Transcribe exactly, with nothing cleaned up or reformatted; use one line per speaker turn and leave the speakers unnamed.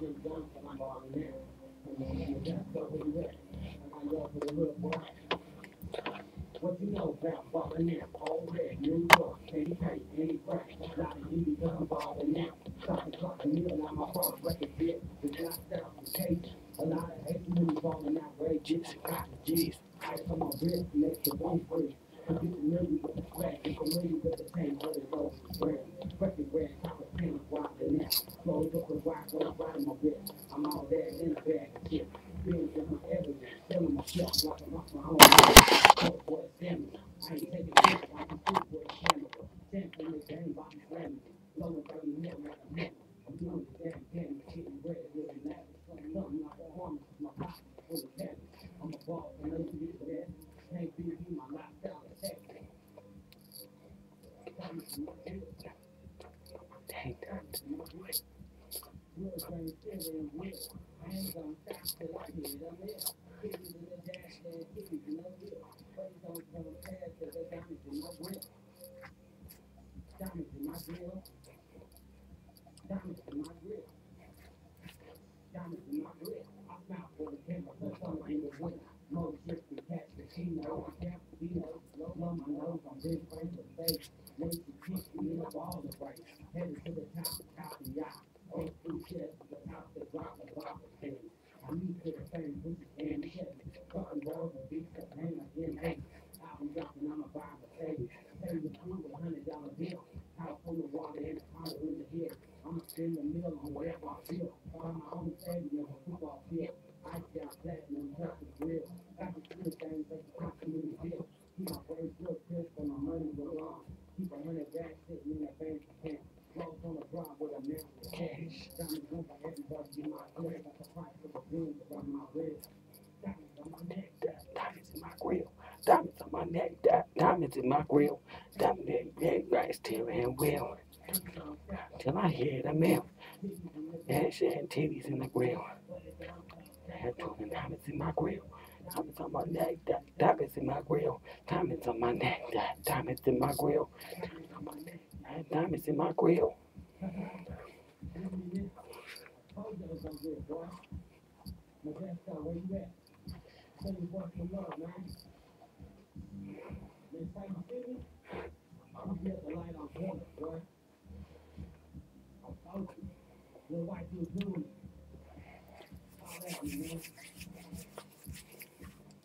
What you know about balling now? All red, New York, candy paint, any crack. Lot of you become balling now. Stop the clock, and you now my phone record bit. It's not down from cage. A lot of hate when you balling out, Ray G's, got the G's. I come on, wrist, make your one free. I'm getting familiar with the scratch, and familiar with the pain, but it's all brand. Record red, copper paint, wildin' now. Close up the wire, go right in my wrist. I'm all there in a bag of shit. Being in my evidence, telling myself like I'm off my own. Boy, damn it. I ain't taking this, I can see boy, damn it. Damn, in the game, body slamming. Lower thirty mil like a man. I'm doing the damn damn, getting red, living that. Something like a harm, my pocket full of cabbage. I'm a ball, and I need to get can't be me, my lifestyle attack. Dang, real train still in wheel. I ain't gonna stop till I get it. I'm there. Kitties in the dash, and kitties in the wheel. Praise don't come past, cause they diamonds in my grill. Diamonds in my grill. Diamonds in my grill. Diamonds in my grill. I smile for the camera, cause I'm in the winter. Most shit can catch the she know. I can't be no slow on my nose. I'm big friends with face. When she kicks me up all the way. Headed to the top, top and yacht. Old food shit, the top that drop the block of things. I need to the same pussy and shit. Fucking balls and beats the pain again. Hey, album dropping, I'm a Bible baby. Pay the food with a hundred dollar bill. House full of water and a powder in the head. I'ma spend the meal on whatever I feel. Find my own stadium on football field. I got platinum, purple grill. Got the three things that can come in the deal. Keep my brain real crisp and my money go long. Keep a hundred bags sitting in that bank account. Clothes on the ground with a man with cash. Diamonds on for everybody in my grill. Got the price for the rooms around my wrist. Diamonds on my neck, diamonds in my grill. Diamonds on my neck, diamonds in my grill. Diamonds in my neck, right, steering wheel. Till I hear the mail. Ash and titties in the grill. Diamonds in my grill. Diamonds on my neck, diamonds in my grill. Diamonds on my neck, diamonds in my grill. Diamonds in my grill. What white people doing? All that, man.